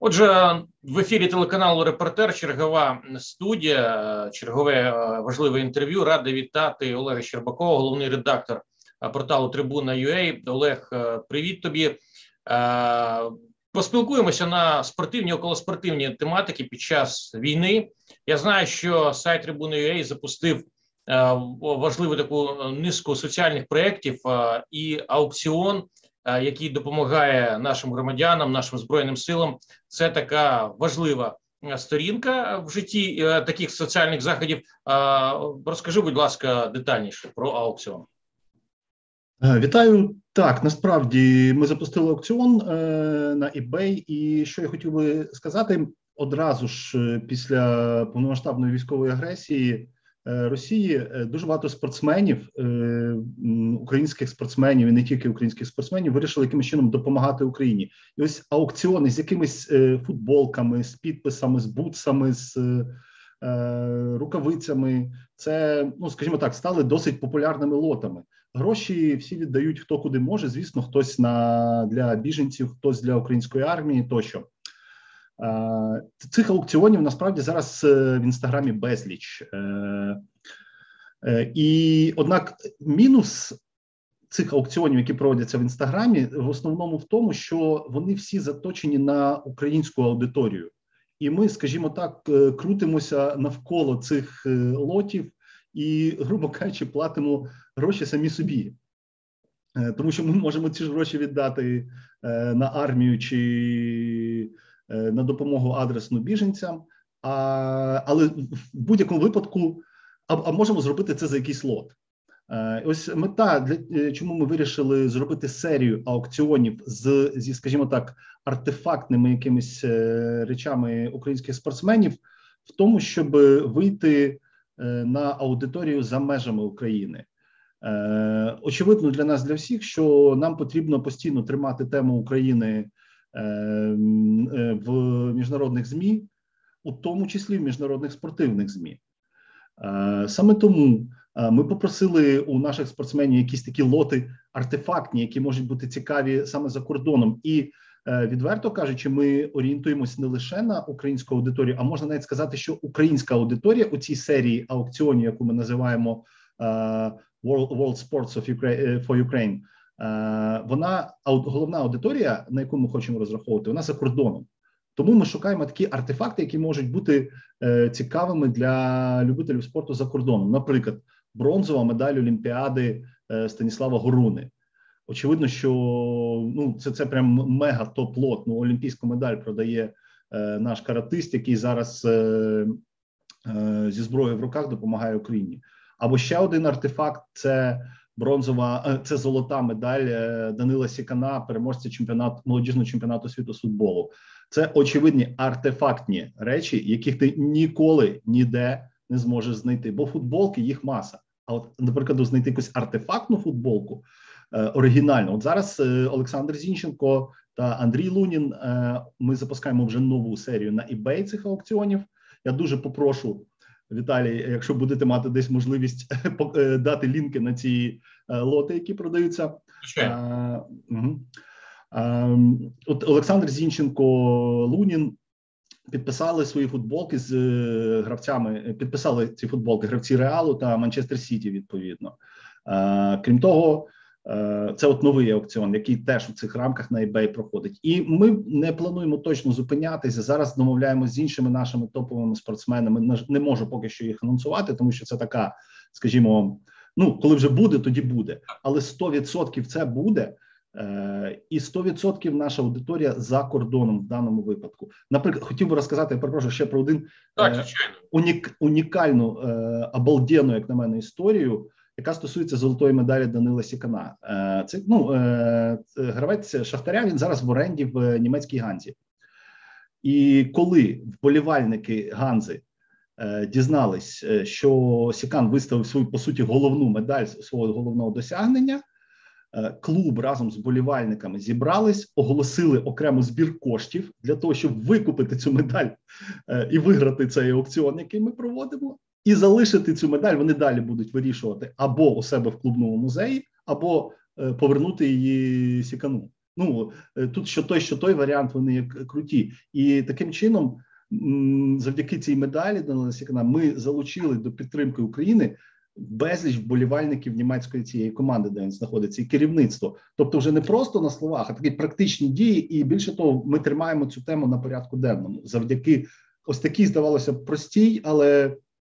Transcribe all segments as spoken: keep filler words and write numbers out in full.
Отже, в ефірі телеканалу «Репортер», чергова студія, чергове важливе інтерв'ю. Радий вітати Олега Щербакова, головний редактор порталу Трибуна.ua. Олег, привіт тобі. Поспілкуємося на спортивні, околоспортивні тематики під час війни. Я знаю, що сайт Трибуна.ua запустив важливу таку низку соціальних проєктів і аукціон, який допомагає нашим громадянам, нашим Збройним силам. Це така важлива сторінка в житті таких соціальних заходів. Розкажи, будь ласка, детальніше про аукціон. Вітаю. Так, насправді ми запустили аукціон е, на eBay, і що я хотів би сказати, одразу ж після повномасштабної військової агресії е, Росії е, дуже багато спортсменів, е, українських спортсменів і не тільки українських спортсменів, вирішили якимось чином допомагати Україні. І ось аукціони з якимись е, футболками, з підписами, з бутсами, з е, рукавицями, це, ну, скажімо так, стали досить популярними лотами. Гроші всі віддають хто куди може, звісно, хтось на, для біженців, хтось для української армії тощо. Е, цих аукціонів насправді зараз в Інстаграмі безліч. Е, е, і, однак, мінус цих аукціонів, які проводяться в Інстаграмі, в основному в тому, що вони всі заточені на українську аудиторію. І ми, скажімо так, крутимося навколо цих лотів і, грубо кажучи, платимо гроші самі собі. Тому що ми можемо ці ж гроші віддати на армію чи на допомогу адресну біженцям, а, але в будь-якому випадку, а, а можемо зробити це за якийсь лот. Ось мета, для чому ми вирішили зробити серію аукціонів з, зі, скажімо так, артефактними якимись речами українських спортсменів, в тому, щоб вийти на аудиторію за межами України. Е, очевидно для нас, для всіх, що нам потрібно постійно тримати тему України е, в міжнародних ЗМІ, у тому числі в міжнародних спортивних ЗМІ. Е, саме тому е, ми попросили у наших спортсменів якісь такі лоти артефактні, які можуть бути цікаві саме за кордоном. І відверто кажучи, ми орієнтуємося не лише на українську аудиторію, а можна навіть сказати, що українська аудиторія у цій серії аукціонів, яку ми називаємо uh, World, World Sports of Ukraine, for Ukraine, uh, вона, головна аудиторія, на яку ми хочемо розраховувати, вона за кордоном. Тому ми шукаємо такі артефакти, які можуть бути uh, цікавими для любителів спорту за кордоном. Наприклад, бронзова медаль Олімпіади uh, Станіслава Горуни. Очевидно, що ну, це, це прям мега топ-лот. Ну, олімпійську медаль продає е, наш каратист, який зараз е, е, зі зброєю в руках допомагає Україні. Або ще один артефакт – це бронзова, е, це золота медаль е, Данила Сікана, переможця чемпіонату, молодіжного чемпіонату світу з футболу. Це очевидні артефактні речі, яких ти ніколи ніде не зможеш знайти. Бо футболки, їх маса. А от, наприклад, знайти якусь артефактну футболку, оригінально. От зараз Олександр Зінченко та Андрій Лунін, ми запускаємо вже нову серію на eBay цих аукціонів. Я дуже попрошу, Віталій, якщо будете мати десь можливість дати лінки на ці лоти, які продаються. А, угу. а, от Олександр Зінченко, Лунін підписали свої футболки з гравцями, підписали ці футболки гравці Реалу та Манчестер Сіті, відповідно. А, крім того, це от новий аукціон, який теж у цих рамках на eBay проходить. І ми не плануємо точно зупинятися. Зараз домовляємося з іншими нашими топовими спортсменами. Не можу поки що їх анонсувати, тому що це така, скажімо, ну, коли вже буде, тоді буде. Але сто відсотків це буде. І сто відсотків наша аудиторія за кордоном в даному випадку. Наприклад, хотів би розказати, я перепрошую, ще про один так, унік, унікальну, обалденну, як на мене, історію, яка стосується золотої медалі Данила Сікана. Це, ну, гравець Шахтаря, він зараз в оренді в німецькій Ганзі. І коли вболівальники Ганзи дізнались, що Сікан виставив свою, по суті, головну медаль свого головного досягнення, клуб разом з вболівальниками зібрались, оголосили окремо збір коштів для того, щоб викупити цю медаль і виграти цей аукціон, який ми проводимо. І залишити цю медаль вони далі будуть вирішувати або у себе в клубному музеї, або е, повернути її Сікану. Ну, тут що той, що той варіант, вони як круті. І таким чином, завдяки цій медалі, ми залучили до підтримки України безліч вболівальників німецької цієї команди, де він знаходиться, і керівництво. Тобто вже не просто на словах, а такі практичні дії. І більше того, ми тримаємо цю тему на порядку денному. Завдяки ось такій, здавалося б, простій, але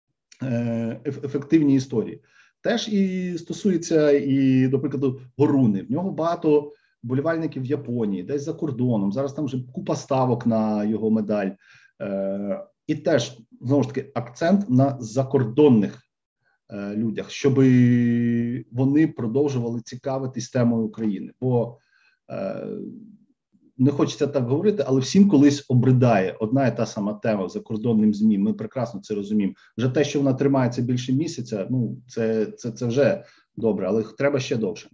ефективній історії. Теж і стосується, і, до прикладу, Горуни. В нього багато вболівальників в Японії, десь за кордоном. Зараз там вже купа ставок на його медаль. Е, і теж, знову ж таки, акцент на закордонних е, людях, щоб вони продовжували цікавитись темою України. Бо е, не хочеться так говорити, але всім колись обридає одна і та сама тема закордонним ЗМІ. Ми прекрасно це розуміємо. Вже те, що вона тримається більше місяця, ну це, це, це вже добре, але треба ще довше.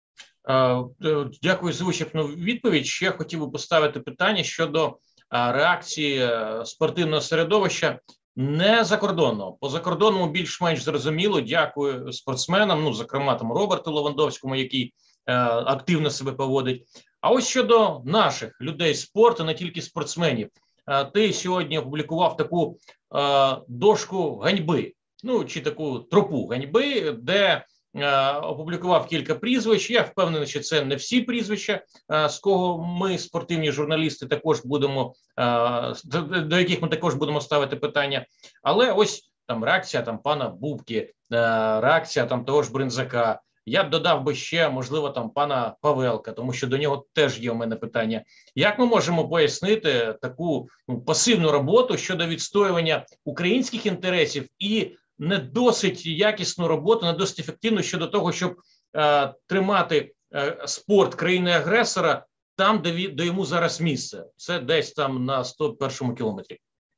Дякую за вичерпну відповідь. Ще хотів би поставити питання щодо реакції спортивного середовища не закордонного. По закордонному більш-менш зрозуміло. Дякую спортсменам, ну, зокрема, там Роберту Левандовському, який активно себе поводить. А ось щодо наших людей спорту, не тільки спортсменів. Ти сьогодні опублікував таку дошку ганьби, ну, чи таку тропу ганьби, де опублікував кілька прізвищ. Я впевнений, що це не всі прізвища, з кого ми, спортивні журналісти, також будемо, до яких ми також будемо ставити питання. Але ось там реакція там пана Бубки, реакція там того ж Бринзака. Я б додав би ще, можливо, там пана Павелка, тому що до нього теж є у мене питання. Як ми можемо пояснити таку, ну, пасивну роботу щодо відстоювання українських інтересів і не досить якісну роботу, не досить ефективну щодо того, щоб е, тримати е, спорт країни-агресора там, де, де йому зараз місце? Це десь там на сто першому кілометрі.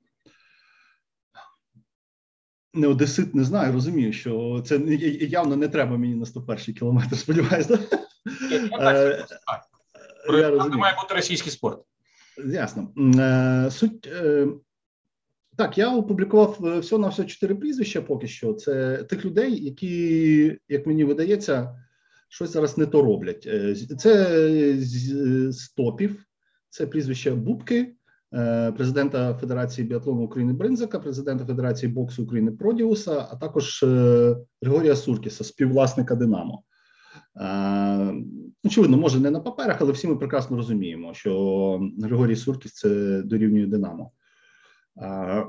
Не одесит, не знаю, розумію, що це явно не треба мені на сто перший кілометр, сподіваюся. Це має бути російський спорт. Ясно. Суть, так, я опублікував всього на все чотири прізвища поки що. Це тих людей, які, як мені видається, щось зараз не то роблять. Це з топів, це прізвище Бубки, президента Федерації біатлону України Бринзака, президента Федерації боксу України Продіуса, а також е, Григорія Суркіса, співвласника «Динамо». Е, очевидно, може не на паперах, але всі ми прекрасно розуміємо, що Григорій Суркіс – це дорівнює «Динамо». Е,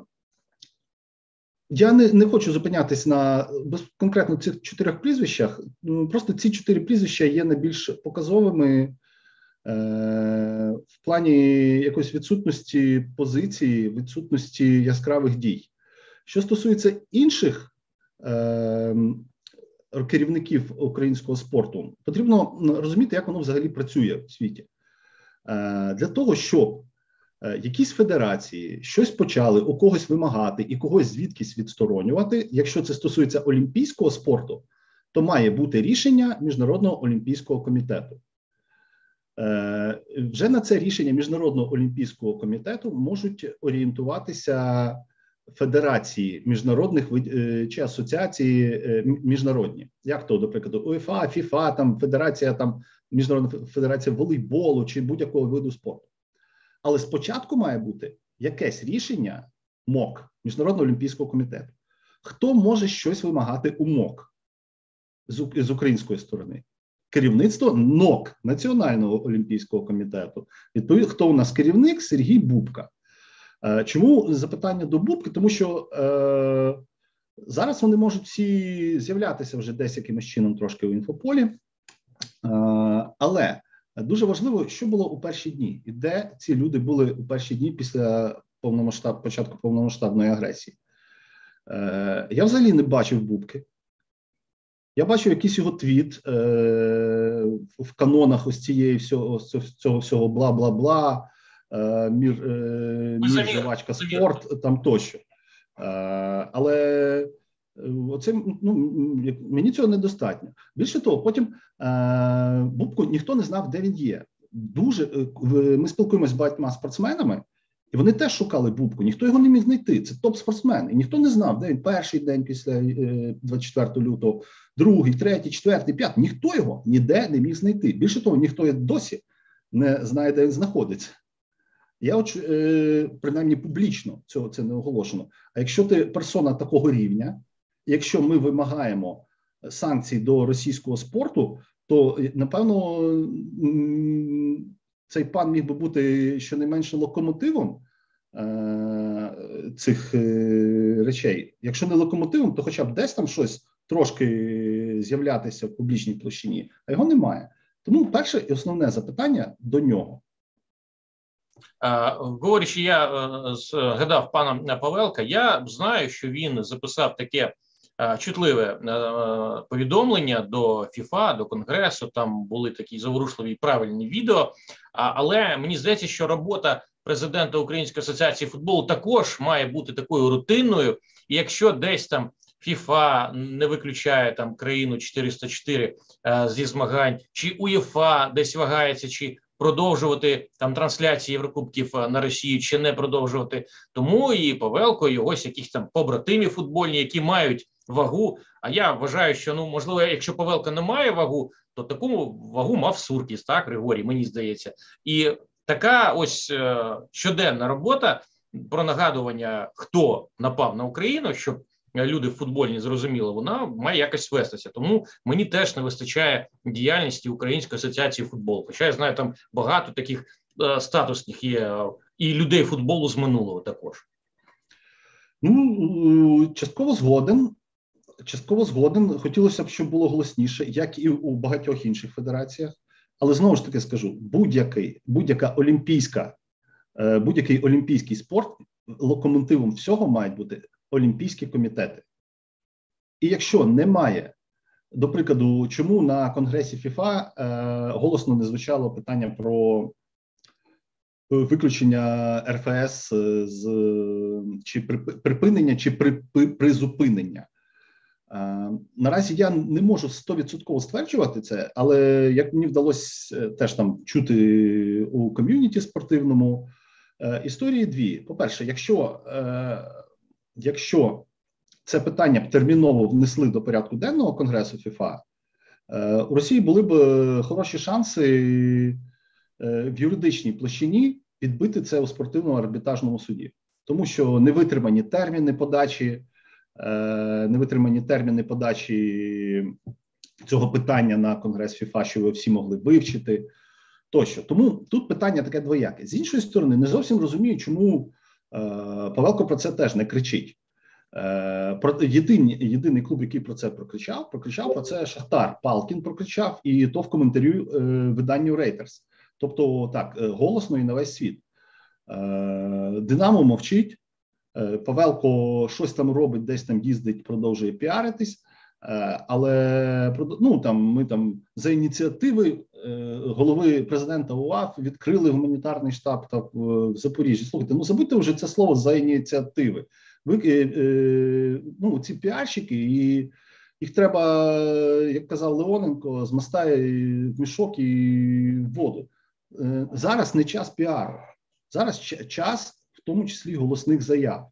я не, не хочу зупинятись на конкретно цих чотирьох прізвищах, просто ці чотири прізвища є найбільш показовими в плані якоїсь відсутності позиції, відсутності яскравих дій. Що стосується інших е, керівників українського спорту, потрібно розуміти, як воно взагалі працює в світі. Е, для того, щоб е, якісь федерації щось почали у когось вимагати і когось звідкись відсторонювати, якщо це стосується олімпійського спорту, то має бути рішення Міжнародного олімпійського комітету. Е, вже на це рішення Міжнародного олімпійського комітету можуть орієнтуватися федерації міжнародних е, чи асоціації е, міжнародні. Як то, до прикладу, УЄФА, ФІФА, там федерація, там Міжнародна федерація волейболу чи будь-якого виду спорту. Але спочатку має бути якесь рішення МОК, Міжнародного олімпійського комітету. Хто може щось вимагати у МОК з, з української сторони? Керівництво НОК, Національного олімпійського комітету. Відповідно, хто у нас керівник? Сергій Бубка. Е, чому запитання до Бубки? Тому що е, зараз вони можуть всі з'являтися вже десь якимось чином трошки в інфополі. Е, але дуже важливо, що було у перші дні. І де ці люди були у перші дні після повномасштаб, початку повномасштабної агресії. Е, я взагалі не бачив Бубки. Я бачу якийсь його твіт е, в канонах ось цієї всього, цього всього бла-бла-бла, е, мір, е, мір жвачка, спорт, там тощо. Е, але оце, ну, мені цього недостатньо. Більше того, потім е, Бубку ніхто не знав, де він є. Дуже, ми спілкуємося з багатьма спортсменами, і вони теж шукали Бубку, ніхто його не міг знайти, це топ-спортсмен, і ніхто не знав, де він перший день після двадцять четвертого лютого, другий, третій, четвертий, п'ятий, ніхто його ніде не міг знайти. Більше того, ніхто досі не знає, де він знаходиться. Я, е, принаймні, публічно цього це не оголошено. А якщо ти персона такого рівня, якщо ми вимагаємо санкцій до російського спорту, то, напевно, цей пан міг би бути щонайменше локомотивом е, цих е, речей. Якщо не локомотивом, то хоча б десь там щось трошки з'являтися в публічній площині, а його немає. Тому перше і основне запитання до нього. Говорячи, я згадав пана Павелка, я знаю, що він записав таке чутливе повідомлення до ФІФА, до Конгресу, там були такі заворушливі правильні відео, але мені здається, що робота президента Української асоціації футболу також має бути такою рутинною, і якщо десь там ФІФА не виключає там країну чотириста чотири зі змагань, чи УЄФА десь вагається, чи продовжувати там трансляції Єврокубків на Росію, чи не продовжувати. Тому і Павелко, і його якісь там побратимі футбольні, які мають вагу. А я вважаю, що, ну, можливо, якщо Павелко не має вагу, то таку вагу мав Суркіс, так, Григорій, мені здається. І така ось е, щоденна робота про нагадування, хто напав на Україну, щоб люди футбольні зрозуміли, вона має якось вестися. Тому мені теж не вистачає діяльності Української асоціації футболу. Хоча я знаю, там багато таких е, статусних є е, і людей футболу з минулого також. Ну, частково згоден. Частково згоден. Хотілося б, щоб було голосніше, як і у багатьох інших федераціях. Але знову ж таки скажу, будь-який, будь-яка олімпійська, е, будь-який олімпійський спорт, локомотивом всього мають бути олімпійські комітети. І якщо немає, до прикладу, чому на Конгресі ФІФА е, голосно не звучало питання про виключення РФС з чи припинення, чи при, призупинення. Е, наразі я не можу сто відсотків стверджувати це, але як мені вдалося теж там чути у ком'юніті спортивному, е, історії дві. По-перше, якщо е, Якщо це питання б терміново внесли до порядку денного Конгресу ФІФА, у Росії були б хороші шанси в юридичній площині відбити це у спортивному арбітражному суді. Тому що невитримані терміни подачі, невитримані терміни подачі цього питання на Конгрес ФІФА, що ви всі могли вивчити, тощо. Тому тут питання таке двояке. З іншої сторони, не зовсім розумію, чому Павелко про це теж не кричить. Про єдиний, єдиний клуб, який про це прокричав, прокричав про це Шахтар. Палкін прокричав, і то в коментарі е, виданню Reuters. Тобто так, голосно і на весь світ. Е, Динамо мовчить, е, Павелко щось там робить, десь там їздить, продовжує піаритись, е, але ну, там, ми там за ініціативи е, голови президента УАФ відкрили гуманітарний штаб так, в Запоріжжі. Слухайте, ну забудьте вже це слово «за ініціативи». Ви, е, е, ну, ці піарщики, і їх треба, як казав Леоненко, змастає в мішок і в воду. Е, зараз не час піару, зараз час, в тому числі, голосних заяв.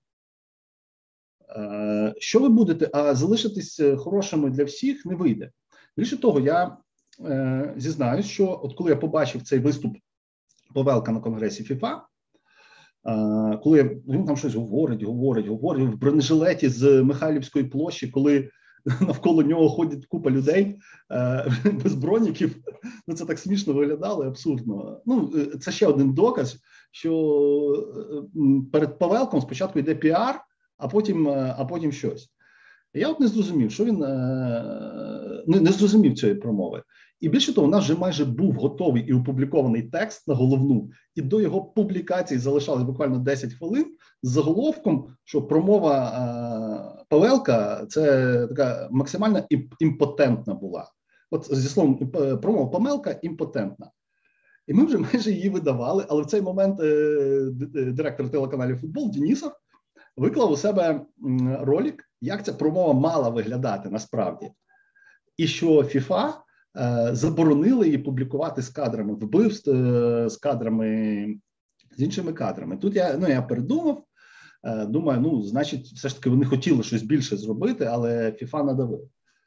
Е, що ви будете, а залишитись хорошими для всіх не вийде. Більше того, я е, зізнаюсь, що от коли я побачив цей виступ Павелка на Конгресі ФІФА, Uh, коли він там щось говорить, говорить, говорить в бронежилеті з Михайлівської площі, коли навколо нього ходить купа людей uh, без броніків, ну це так смішно виглядало, абсурдно. Ну, це ще один доказ, що перед Павелком спочатку йде піар, а потім, а потім щось. Я от не зрозумів, що він не, не зрозумів цієї промови. І більше того, у нас вже майже був готовий і опублікований текст на головну, і до його публікації залишалось буквально десять хвилин з заголовком, що промова а, Павелка – це така максимально імпотентна була. От зі словом, промова Павелка імпотентна. І ми вже майже її видавали, але в цей момент е, директор телеканалів «Футбол» Денісов виклав у себе ролик, як ця промова мала виглядати насправді. І що ФІФА заборонили її публікувати з кадрами вбивств, з кадрами, з іншими кадрами. Тут я, ну, я передумав, думаю, ну, значить, все ж таки вони хотіли щось більше зробити, але ФІФА надавив.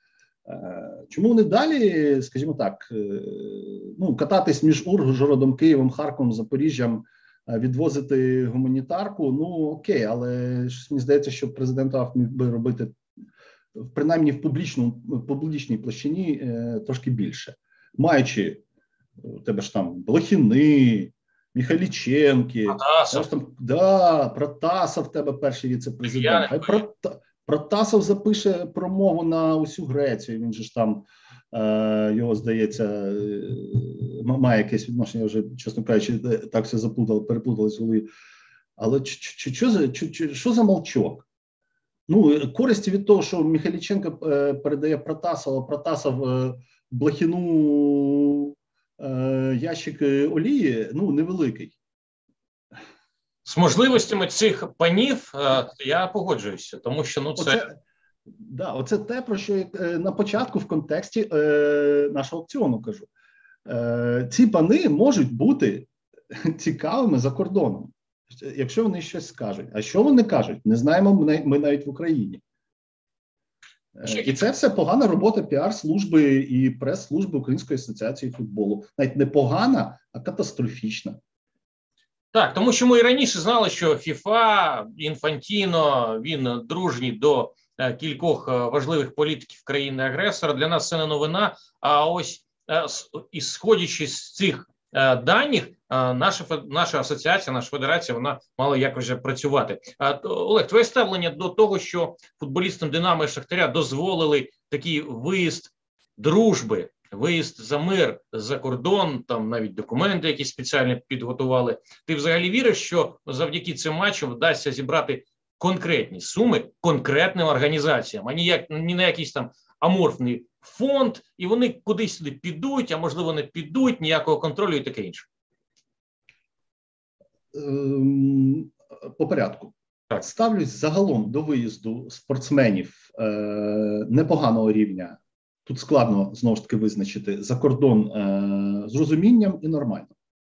Чому вони далі, скажімо так, ну, кататись між Ужгородом, Києвом, Харковом, Запоріжжям, відвозити гуманітарку, ну окей, але щось мені здається, що президент АФ міг би робити принаймні в публічному, в публічній площині е, трошки більше. Маючи у тебе ж там Блохіни, Міхайліченки, Протасов. там, да, Протасов в тебе перший віце-президент. Хай Прота, Протасов запише промову на усю Грецію, він же ж там, е, його, здається, е, має якесь відношення, вже, чесно кажучи, так все заплутало, переплуталось в голові. Але що за, що за молчок? Ну, користі від того, що Міхайліченко е, передає Протасова, Протасов е, Блохіну е, ящик олії, ну, невеликий. З можливостями цих панів е, я погоджуюся, тому що, ну, це... Оце, да, оце те, про що я е, на початку в контексті е, нашого аукціону кажу. Е, ці пани можуть бути цікавими за кордоном, якщо вони щось скажуть. А що вони кажуть? Не знаємо ми, ми навіть в Україні. І це все погана робота піар-служби і прес-служби Української асоціації футболу. Навіть не погана, а катастрофічна. Так, тому що ми і раніше знали, що ФІФА, Інфантіно, він дружній до е, кількох е, важливих політиків країни-агресора. Для нас це не новина, а ось е, із сходячи з цих е, даних, е, наша, наша асоціація, наша федерація, вона мала якось вже працювати. Е, Олег, твоє ставлення до того, що футболістам Динамо і Шахтаря дозволили такий виїзд дружби, виїзд за мир за кордон, там навіть документи, які спеціально підготували. Ти взагалі віриш, що завдяки цим матчам вдасться зібрати конкретні суми конкретним організаціям, а ніяк, ні на якийсь там аморфний фонд, і вони кудись сюди підуть, а можливо не підуть, ніякого контролю і таке інше? По порядку. Так. Ставлюсь загалом до виїзду спортсменів е, непоганого рівня. Тут складно, знову ж таки, визначити за кордон е, з розумінням і нормально.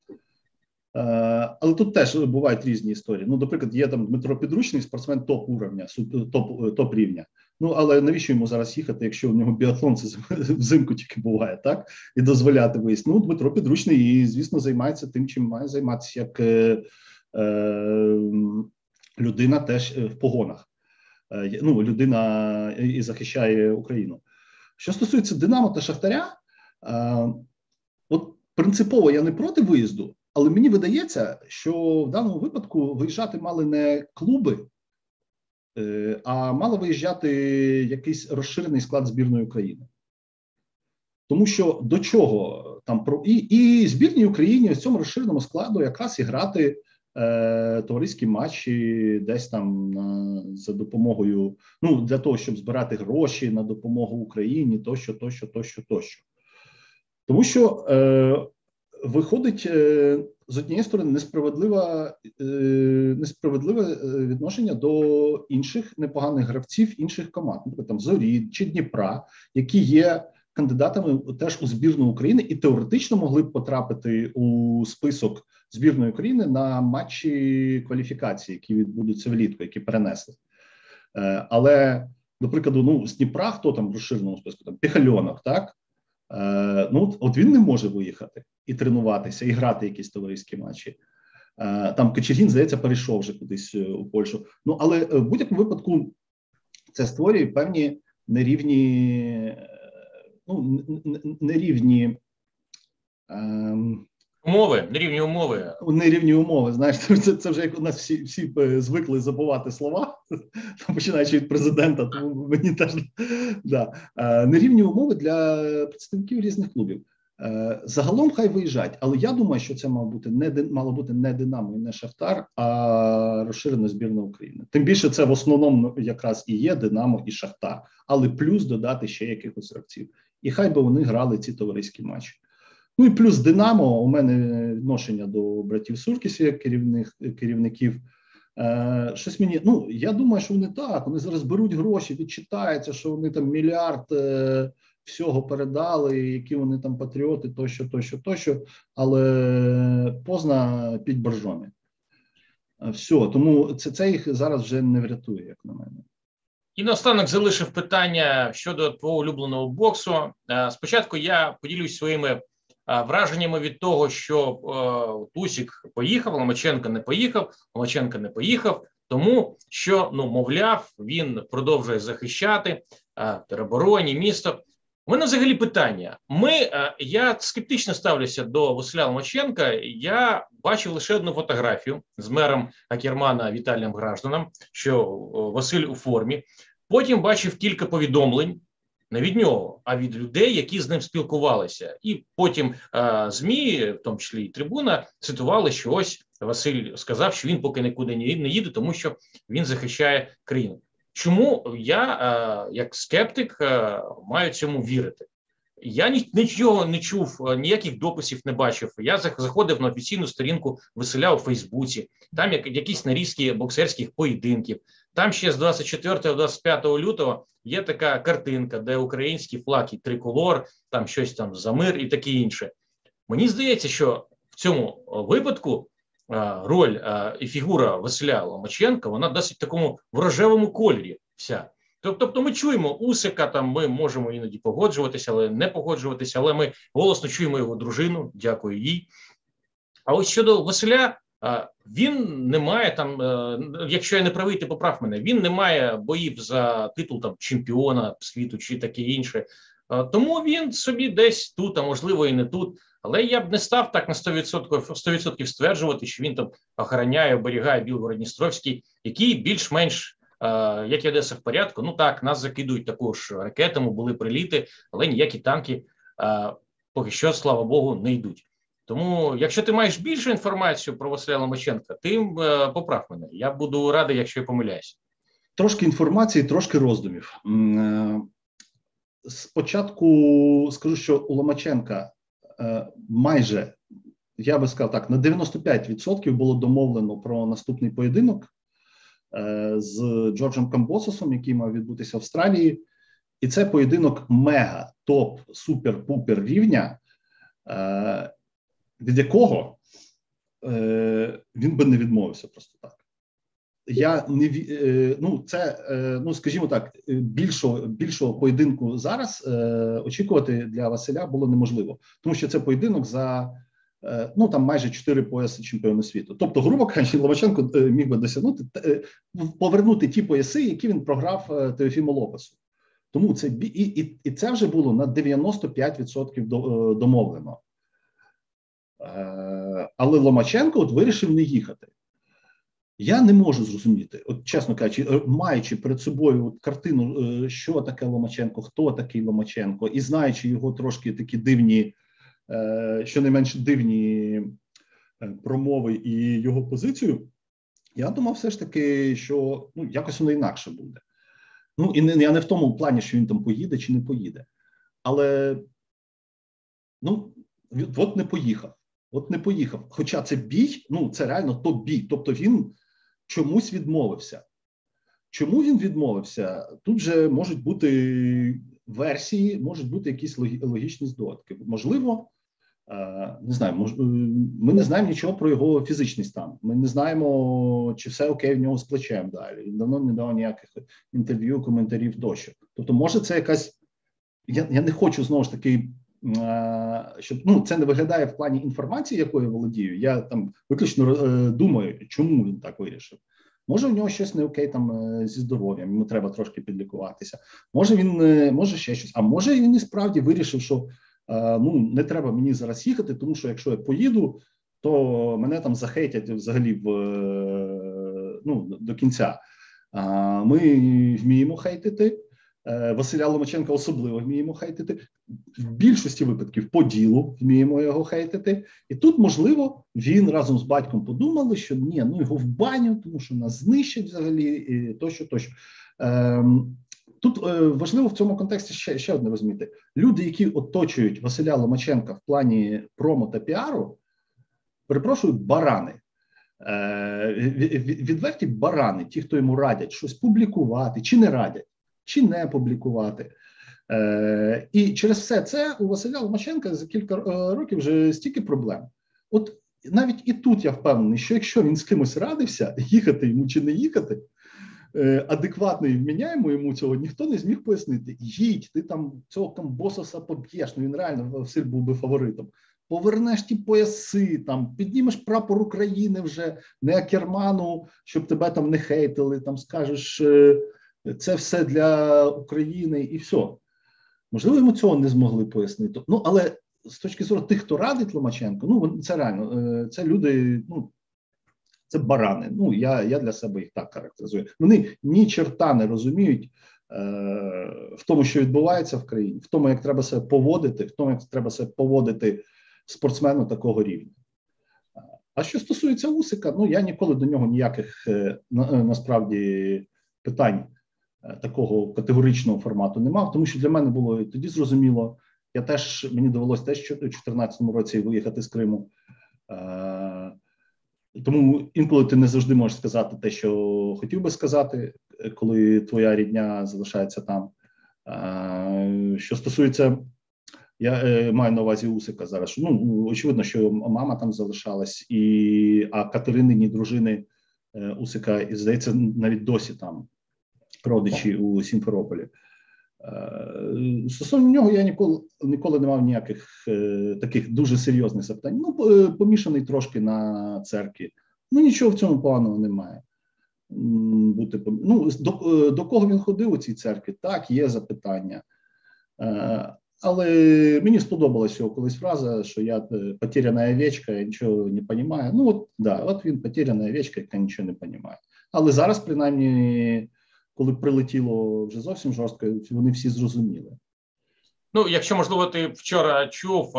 Е, але тут теж бувають різні історії. Ну, наприклад, є там Дмитро Підручний, спортсмен топ-уровня, топ, топ-рівня. Ну, але навіщо йому зараз їхати, якщо в нього біатлон це взимку тільки буває, так? І дозволяти виїзд. Ну, Дмитро Підручний, і, звісно, займається тим, чим має займатися, як е, е, людина теж в погонах. Е, ну, людина і захищає Україну. Що стосується Динамо та Шахтаря, е, от принципово я не проти виїзду, але мені видається, що в даному випадку виїжджати мали не клуби, е, а мали виїжджати якийсь розширений склад збірної України. Тому що до чого там про і, і збірній Україні в цьому розширеному складу якраз і грати е, товариські матчі десь там на, за допомогою, ну, для того, щоб збирати гроші на допомогу Україні, тощо, тощо, тощо, тощо. Тому що е, виходить е, з однієї сторони несправедливе, е, несправедливе відношення до інших непоганих гравців інших команд, наприклад, там Зорі чи Дніпра, які є кандидатами теж у збірну України і теоретично могли б потрапити у список збірної України на матчі кваліфікації, які відбудуться влітку, які перенесли. Е, але, до прикладу, ну, з Дніпра, хто там в розширеному списку, там Піхальонок, так? Е, ну, от він не може виїхати і тренуватися, і грати якісь товариські матчі. Е, там Кочергін, здається, перейшов вже кудись у Польщу. Ну, але в будь-якому випадку це створює певні нерівні, ну, нерівні ем, умови, нерівні умови. Нерівні умови, знаєш, це, це вже як у нас всі, всі звикли забувати слова, починаючи від президента, тому мені теж, да. Нерівні умови для представників різних клубів. Загалом хай виїжджають, але я думаю, що це мало бути не, мало бути не Динамо і не Шахтар, а розширена збірна України. Тим більше це в основному якраз і є Динамо і Шахтар, але плюс додати ще якихось гравців. І хай би вони грали ці товариські матчі. Ну і плюс Динамо, у мене відношення до братів Суркісів, як керівних, керівників. Е, щось мені, ну, я думаю, що вони так, вони зараз беруть гроші, відчитаються, що вони там мільярд е, всього передали, які вони там патріоти, тощо, тощо, тощо, але поздно піть боржомі. Все, тому це, це їх зараз вже не врятує, як на мене. І наостанок залишив питання щодо твого улюбленого боксу. Спочатку я поділюсь своїми враженнями від того, що Усик поїхав, Ломаченко не поїхав, Ломаченко не поїхав, тому що, ну, мовляв, він продовжує захищати теробороні, місто. У мене взагалі питання. Ми, я скептично ставлюся до Василя Ломаченка. Я бачив лише одну фотографію з мером Акермана Віталієм Гражданом, що Василь у формі. Потім бачив кілька повідомлень, не від нього, а від людей, які з ним спілкувалися. І потім е, ЗМІ, в тому числі і Трибуна, цитували, що ось Василь сказав, що він поки нікуди не їде, тому що він захищає країну. Чому я, е, як скептик, е, маю цьому вірити? Я ні, нічого не чув, ніяких дописів не бачив. Я заходив на офіційну сторінку Василя у Фейсбуці, там як, якісь нарізки боксерських поєдинків. Там ще з двадцять четвертого - двадцять п'ятого лютого є така картинка, де український флаг і триколор, там щось там за мир і таке інше. Мені здається, що в цьому випадку а, роль а, і фігура Василя Ломаченка, вона досить такому в рожевому кольорі вся. Тобто ми чуємо Усика, там ми можемо іноді погоджуватися, але не погоджуватися, але ми голосно чуємо його дружину, дякую їй. А ось щодо Василя, він не має там, якщо я не правий, ти поправ мене, він не має боїв за титул там чемпіона світу чи таке інше. Тому він собі десь тут, а можливо і не тут. Але я б не став так на сто відсотків, сто відсотків стверджувати, що він там охороняє, оберігає Білгород-Дністровський, який більш-менш, як і Одеса, в порядку. Ну так, нас закидують також ракетами, були приліти, але ніякі танки поки що, слава Богу, не йдуть. Тому, якщо ти маєш більшу інформацію про Василя Ломаченка, ти е, поправ мене. Я буду радий, якщо я помиляюся. Трошки інформації, трошки роздумів. Спочатку скажу, що у Ломаченка е, майже, я би сказав так, на дев'яносто п'ять відсотків було домовлено про наступний поєдинок е, з Джорджем Камбососом, який мав відбутися в Австралії. І це поєдинок мега, топ, супер-пупер рівня, е, від якого е, він би не відмовився просто так. Я не е, ну це е, ну скажімо так, більшого більшого поєдинку зараз е, очікувати для Василя було неможливо, тому що це поєдинок за е, ну там майже чотири пояси чемпіону світу. Тобто, грубо кажучи, Ломаченко е, міг би досягнути е, повернути ті пояси, які він програв е, Теофіму Лопесу. Тому це і, і, і це вже було на дев'яносто п'ять відсотків до, е, домовлено. Але Ломаченко от вирішив не їхати. Я не можу зрозуміти, от чесно кажучи, маючи перед собою от картину, що таке Ломаченко, хто такий Ломаченко, і знаючи його трошки такі дивні, щонайменше дивні промови і його позицію, я думав все ж таки, що ну, якось воно інакше буде. Ну, і не, я не в тому плані, що він там поїде чи не поїде. Але, ну, от не поїхав. От не поїхав. Хоча це бій, ну це реально топ-бій. Тобто він чомусь відмовився. Чому він відмовився? Тут же можуть бути версії, можуть бути якісь логічні здогадки. Можливо, не знаю, мож, ми не знаємо нічого про його фізичний стан. Ми не знаємо, чи все окей в нього з плечем далі. Він давно не дав ніяких інтерв'ю, коментарів тощо. Тобто, може це якась... Я, я не хочу, знову ж таки, щоб ну це не виглядає в плані інформації, якою я володію. Я там виключно е, думаю, чому він так вирішив. Може, у нього щось не окей там е, зі здоров'ям, йому треба трошки підлікуватися. Може, він е, може ще щось. А може, він і справді вирішив, що е, ну не треба мені зараз їхати, тому що якщо я поїду, то мене там захейтять взагалі в е, ну до кінця. А ми вміємо хейтити. Василя Ломаченка особливо вміємо хейтити. В більшості випадків по ділу вміємо його хейтити. І тут, можливо, він разом з батьком подумали, що ні, ну його в баню, тому що нас знищать взагалі, і тощо, тощо. Ем, тут е, важливо в цьому контексті ще, ще одне розуміти. Люди, які оточують Василя Ломаченка в плані промо та піару, перепрошую, барани. Е, відверті барани, ті, хто йому радять щось публікувати чи не радять, чи не публікувати. Е, і через все це у Василя Ломаченка за кілька років вже стільки проблем. От навіть і тут я впевнений, що якщо він з кимось радився, їхати йому чи не їхати, адекватний вміняємо йому цього, ніхто не зміг пояснити. Їдь, ти там цього Камбососа поб'єш, ну він реально Василь був би фаворитом. Повернеш ті пояси, там, піднімеш прапор України вже, не Акерману, щоб тебе там не хейтили, там скажеш, це все для України і все. Можливо, йому цього не змогли пояснити. Ну, але з точки зору тих, хто радить Ломаченко, ну, це реально, це люди, ну, це барани. Ну, я, я для себе їх так характеризую. Вони ні черта не розуміють е, в тому, що відбувається в країні, в тому, як треба себе поводити, в тому, як треба себе поводити спортсмену такого рівня. А що стосується Усика, ну, я ніколи до нього ніяких, на, насправді, питань такого категоричного формату не мав, тому що для мене було і тоді зрозуміло, я теж, мені довелося теж у дві тисячі чотирнадцятому році виїхати з Криму. Е, тому інколи ти не завжди можеш сказати те, що хотів би сказати, коли твоя рідня залишається там. Е, що стосується, я е, маю на увазі Усика зараз, ну, очевидно, що мама там залишалась, і, а Катеринині дружини е, Усика, і, здається, навіть досі там родичі у Сімферополі. Е, стосовно нього я ніколи, ніколи не мав ніяких е, таких дуже серйозних запитань. Ну, помішаний трошки на церкві. Ну, нічого в цьому поганого немає. Бути, ну, до, до кого він ходив у цій церкві? Так, є запитання. Е, але мені сподобалась його колись фраза, що я потеряна овечка, я нічого не розумію. Ну, от, да, от він потеряна овечка, яка нічого не розуміє. Але зараз, принаймні, коли прилетіло вже зовсім жорстко, вони всі зрозуміли. Ну, якщо, можливо, ти вчора чув,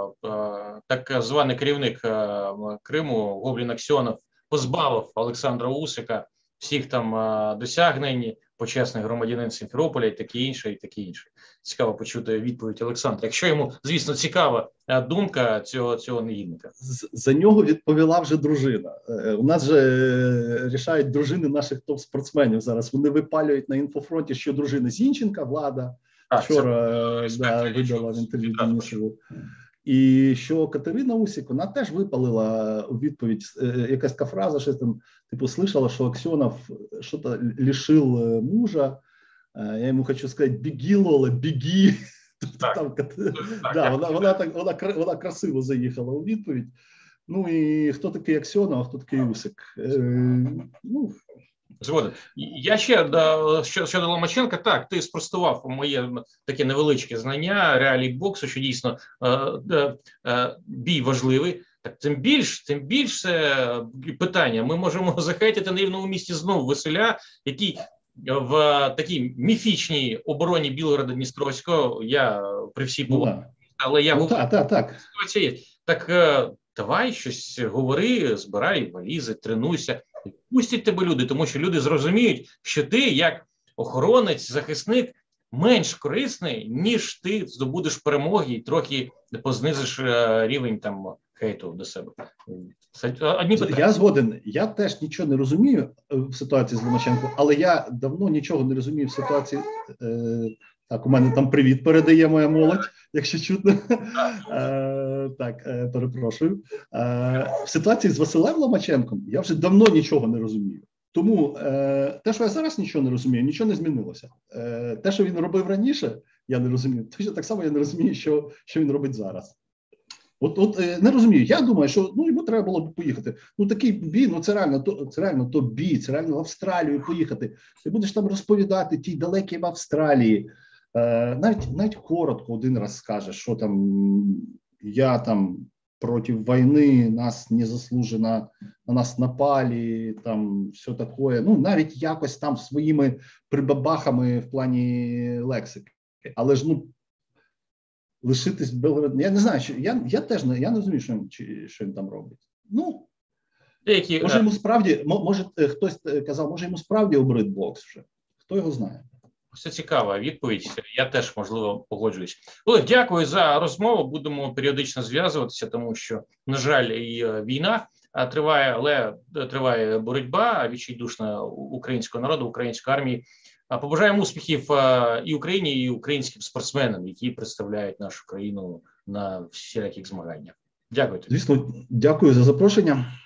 так званий керівник Криму Гоблін Аксьонов позбавив Олександра Усика всіх там досягнень, почесний громадянин Сімферополя і таке інше, і таке інше. Цікаво почути відповідь Олександра. Якщо йому, звісно, цікава думка цього, цього негідника. За нього відповіла вже дружина. У нас же рішають дружини наших топ-спортсменів зараз. Вони випалюють на інфофронті, що дружина Зінченка, Влада, а, вчора це, да, видала в інтерв'ю Денисову. І що Катерина Усик, вона теж випалила у відповідь якась така фраза, що там, типу, слышала, що Аксьонов що-то лишив мужа. Я йому хочу сказати, біги, Лола, біги. Так, там, так, да, так, вона, вона, так, вона, вона красиво заїхала у відповідь. Ну і хто такий Аксьонов, а хто такий Усик? Е, ну, Згоден. Я ще що, щодо Ломаченка, так, ти спростував моє таке невеличке знання реалій боксу, що дійсно е, е, е, бій важливий. Так, тим більш, тим більше питання. Ми можемо захейтити на рівному місці знову Василя, який в такій міфічній обороні Білгорода-Дністровського, я при всій повазі, ну, але я ну, говорю, так, так, так. так е, давай щось говори, збирай валізи, тренуйся. Пустять тебе люди, тому що люди зрозуміють, що ти, як охоронець, захисник, менш корисний, ніж ти здобудеш перемоги і трохи познизиш рівень там хейту до себе. Одні я згоден. Я теж нічого не розумію в ситуації з Ломаченко, але я давно нічого не розумію в ситуації. Е, так, у мене там привіт передає моя молодь, якщо чутно. Е, так, е, перепрошую. Е, в ситуації з Василем Ломаченком я вже давно нічого не розумію. Тому е, те, що я зараз нічого не розумію, нічого не змінилося. Е, те, що він робив раніше, я не розумію. Точно так само я не розумію, що, що він робить зараз. От, от е, не розумію. Я думаю, що ну йому треба було б поїхати. Ну такий бій, ну це реально то це реально то бій, це реально в Австралію поїхати. Ти будеш там розповідати тій далекій в Австралії. Е, навіть навіть коротко один раз скажеш, що там я там проти війни, нас незаслужено, на нас напали, там все таке. Ну навіть якось там своїми прибабахами в плані лексики. Але ж ну лишитись Белгород, я не знаю, що я, я теж не я не розумію, що він, що він там робить. Ну Деякі, може йому справді, може хтось казав, може йому справді обрид бокс вже. Хто його знає? Це цікава відповідь. Я теж, можливо, погоджуюсь. Олег, дякую за розмову. Будемо періодично зв'язуватися, тому що, на жаль, і війна триває, але триває боротьба відчайдушна українського народу, української армії. Побажаємо успіхів і Україні, і українським спортсменам, які представляють нашу країну на всіляких змаганнях. Дякую тобі. Звісно, дякую за запрошення.